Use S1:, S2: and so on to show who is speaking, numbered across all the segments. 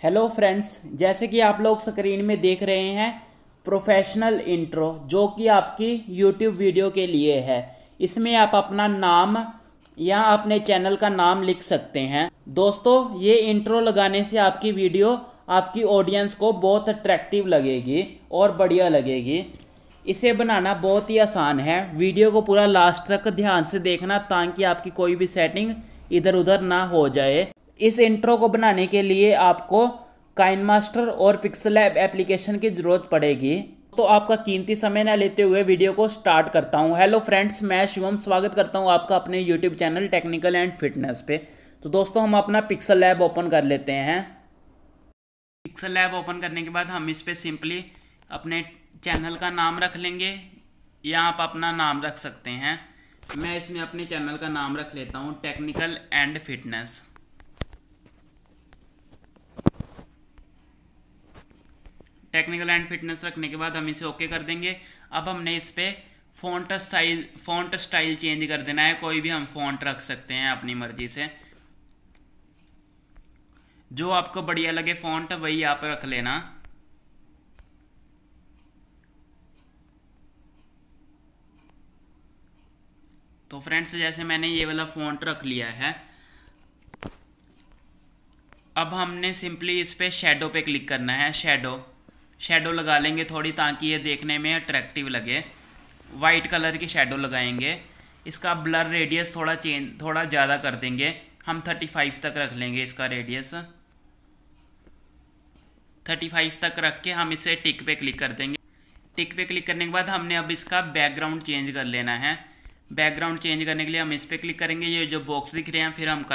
S1: Hello friends, जैसे कि आप लोग स्क्रीन में देख रहे हैं प्रोफेशनल इंट्रो जो कि आपकी यूट्यूब वीडियो के लिए है। इसमें आप अपना नाम या अपने चैनल का नाम लिख सकते हैं। दोस्तों, ये इंट्रो लगाने से आपकी वीडियो आपकी ऑडियंस को बहुत अट्रैक्टिव लगेगी और बढ़िया लगेगी। इसे बनाना बहुत ही आसान है। वीडियो को पूरा लास्ट तक ध्यान से देखना ताकि आपकी कोई भी सेटिंग इधर उधर ना हो जाए। इस इंट्रो को बनाने के लिए आपको काइनमास्टर और पिक्सेलैब एप्लीकेशन की ज़रूरत पड़ेगी। तो आपका कीमती समय न लेते हुए वीडियो को स्टार्ट करता हूं। हेलो फ्रेंड्स, मैं शिवम स्वागत करता हूं आपका अपने YouTube channel technical and fitness पे। तो दोस्तों, हम अपना पिक्सेलैब ओपन कर लेते हैं। पिक्सेलैब ओपन करने के बाद हम इस पर सिंपली अपने चैनल का नाम रख लेंगे या आप अपना नाम रख सकते हैं। मैं इसमें अपने चैनल का नाम रख लेता हूं, technical and fitness. Technical and fitness रखने के बाद हम इसे ओके कर देंगे। अब हमने इस पर फॉन्ट स्टाइल चेंज कर देना है। कोई भी हम फॉन्ट रख सकते हैं अपनी मर्जी से, जो आपको बढ़िया लगे फॉन्ट वही आप रख लेना। तो फ्रेंड्स, जैसे मैंने ये वाला फॉन्ट रख लिया है, अब हमने सिंपली इस पे शैडो पे क्लिक करना है। शैडो लगा लेंगे थोड़ी, ताकि ये देखने में अट्रैक्टिव लगे। वाइट कलर की शैडो लगाएंगे। इसका ब्लर रेडियस थोड़ा ज़्यादा कर देंगे। हम 35 तक रख लेंगे। इसका रेडियस 35 तक रख के हम इसे टिक पे क्लिक कर देंगे। टिक पे क्लिक करने के बाद हमने अब इसका बैकग्राउंड चेंज कर लेना है। बैकग्राउंड चेंज करने के लिए हम इस पर क्लिक करेंगे, ये जो बॉक्स दिख रहे हैं। फिर हम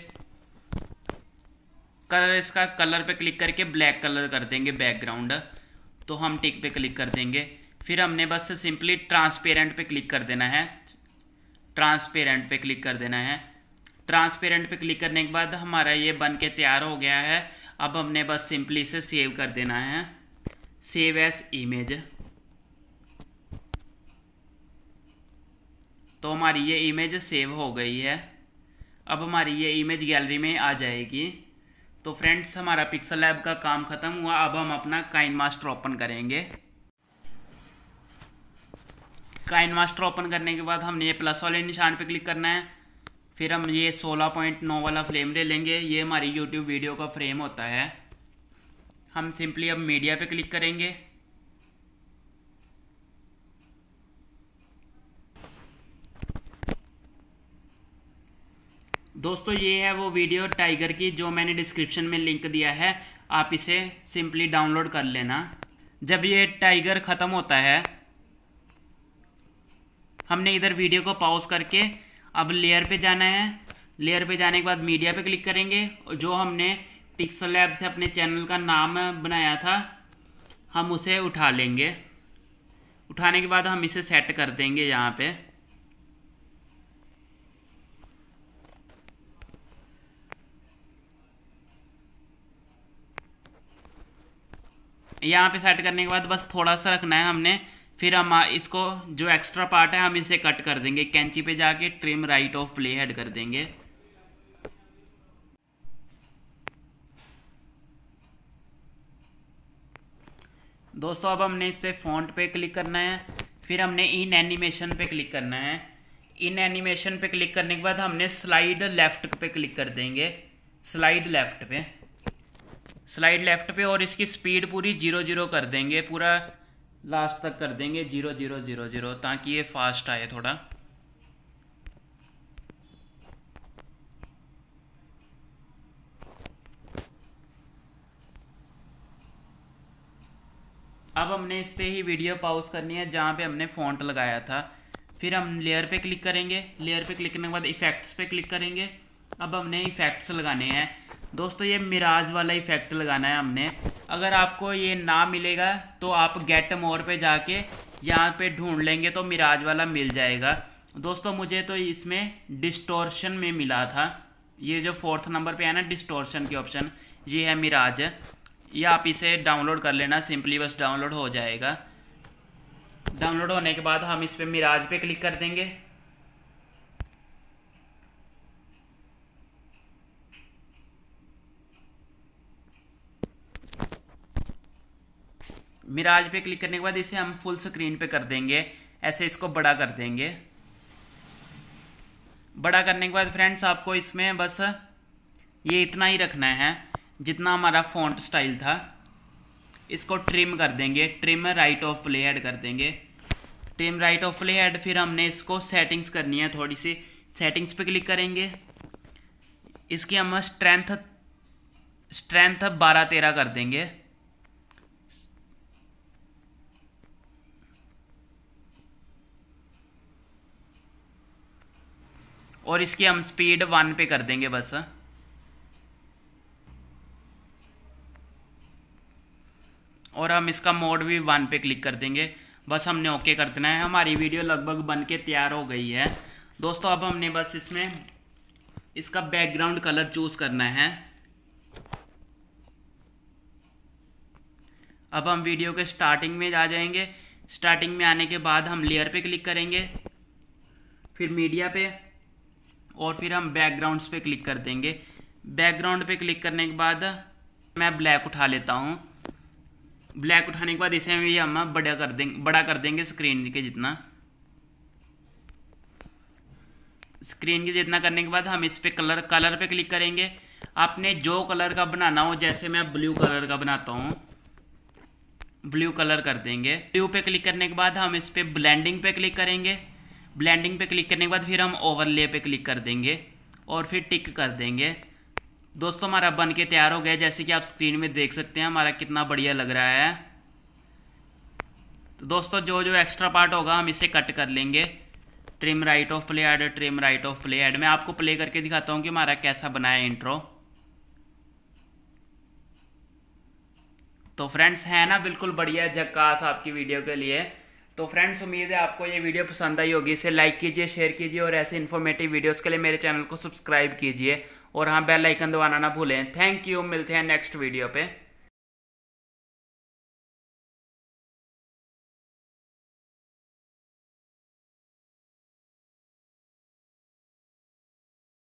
S1: इसका कलर पे क्लिक करके ब्लैक कलर कर देंगे बैकग्राउंड। तो हम टिक पे क्लिक कर देंगे। फिर हमने बस सिंपली ट्रांसपेरेंट पे क्लिक कर देना है। ट्रांसपेरेंट पे क्लिक कर देना है। ट्रांसपेरेंट पे क्लिक करने के बाद हमारा ये बन के तैयार हो गया है। अब हमने बस सिंपली इसे सेव कर देना है, सेव एज इमेज। तो हमारी ये इमेज सेव हो गई है। अब हमारी ये इमेज गैलरी में आ जाएगी। तो फ्रेंड्स, हमारा पिक्सेलैब का काम ख़त्म हुआ। अब हम अपना काइनमास्टर ओपन करेंगे। काइनमास्टर ओपन करने के बाद हमने ये प्लस वाले निशान पे क्लिक करना है। फिर हम ये 16.9 वाला फ्रेम ले लेंगे। ये हमारी यूट्यूब वीडियो का फ्रेम होता है। हम सिंपली अब मीडिया पे क्लिक करेंगे। दोस्तों, ये है वो वीडियो टाइगर की जो मैंने डिस्क्रिप्शन में लिंक दिया है। आप इसे सिंपली डाउनलोड कर लेना। जब ये टाइगर ख़त्म होता है, हमने इधर वीडियो को पॉज करके अब लेयर पे जाना है। लेयर पे जाने के बाद मीडिया पे क्लिक करेंगे। जो हमने पिक्सेलैब से अपने चैनल का नाम बनाया था, हम उसे उठा लेंगे। उठाने के बाद हम इसे सेट कर देंगे यहाँ पे। यहाँ पे सेट करने के बाद बस थोड़ा सा रखना है हमने। फिर हम इसको जो एक्स्ट्रा पार्ट है हम इसे कट कर देंगे। कैंची पे जाके trim right of playhead कर देंगे। दोस्तों, अब हमने इस पे फॉन्ट पे क्लिक करना है। फिर हमने इन एनिमेशन पे क्लिक करना है। इन एनिमेशन पे क्लिक करने के बाद हमने स्लाइड लेफ्ट पे क्लिक कर देंगे। स्लाइड लेफ्ट पे और इसकी स्पीड पूरी 0 कर देंगे। पूरा लास्ट तक कर देंगे 0 ताकि ये फास्ट आए थोड़ा। अब हमने इस पे ही वीडियो पॉज करनी है जहाँ पे हमने फॉन्ट लगाया था। फिर हम लेयर पे क्लिक करेंगे। लेयर पे क्लिक करने के बाद इफेक्ट्स पे क्लिक करेंगे। अब हमने इफेक्ट्स लगाने हैं। दोस्तों, ये मिराज वाला इफेक्ट लगाना है हमने। अगर आपको ये ना मिलेगा तो आप गेट मोर पे जाके यहाँ पे ढूंढ लेंगे तो मिराज वाला मिल जाएगा। दोस्तों, मुझे तो इसमें डिस्टोर्शन में मिला था। ये जो 4th नंबर पे है ना डिस्टोर्शन की ऑप्शन, ये है मिराज। ये आप इसे डाउनलोड कर लेना, सिंपली बस डाउनलोड हो जाएगा। डाउनलोड होने के बाद हम इस पे मिराज पे क्लिक कर देंगे। मिराज पे क्लिक करने के बाद इसे हम फुल स्क्रीन पे कर देंगे, ऐसे इसको बड़ा कर देंगे। बड़ा करने के बाद फ्रेंड्स आपको इसमें बस ये इतना ही रखना है जितना हमारा फॉन्ट स्टाइल था। इसको ट्रिम कर देंगे, trim right of playhead कर देंगे, trim right of playhead. फिर हमने इसको सेटिंग्स करनी है, थोड़ी सी सेटिंग्स पे क्लिक करेंगे। इसकी हम स्ट्रेंथ 12-13 कर देंगे। और इसकी हम स्पीड 1 पे कर देंगे बस। और हम इसका मोड भी 1 पे क्लिक कर देंगे। बस हमने ओके कर देना है। हमारी वीडियो लगभग बन के तैयार हो गई है दोस्तों। अब हमने बस इसमें इसका बैकग्राउंड कलर चूज करना है। अब हम वीडियो के स्टार्टिंग में आ जाएंगे। स्टार्टिंग में आने के बाद हम लेयर पे क्लिक करेंगे, फिर मीडिया पे, और फिर हम बैकग्राउंड्स पे क्लिक कर देंगे। बैकग्राउंड पे क्लिक करने के बाद मैं ब्लैक उठा लेता हूँ। ब्लैक उठाने के बाद इसे भी हम बड़ा कर देंगे स्क्रीन के जितना। स्क्रीन के जितना करने के बाद हम इस पे कलर पे क्लिक करेंगे। आपने जो कलर का बनाना हो, जैसे मैं ब्लू कलर का बनाता हूँ, ब्लू कलर कर देंगे। ब्लू पे क्लिक करने के बाद हम इस पे ब्लेंडिंग पे क्लिक करेंगे। ब्लेंडिंग पे क्लिक करने के बाद फिर हम ओवरले पे क्लिक कर देंगे और फिर टिक कर देंगे। दोस्तों हमारा बन के तैयार हो गया, जैसे कि आप स्क्रीन में देख सकते हैं हमारा कितना बढ़िया लग रहा है। तो दोस्तों जो जो एक्स्ट्रा पार्ट होगा हम इसे कट कर लेंगे। Trim right of playhead, trim right of playhead. मैं आपको प्ले करके दिखाता हूँ कि हमारा कैसा बना है इंट्रो। तो फ्रेंड्स है ना बिल्कुल बढ़िया झक्कास आपकी वीडियो के लिए। तो फ्रेंड्स उम्मीद है आपको ये वीडियो पसंद आई होगी। इसे लाइक कीजिए, शेयर कीजिए और ऐसे इन्फॉर्मेटिव वीडियोस के लिए मेरे चैनल को सब्सक्राइब कीजिए और हाँ बेल आइकन दबाना ना भूलें। थैंक यू, मिलते हैं नेक्स्ट वीडियो पे।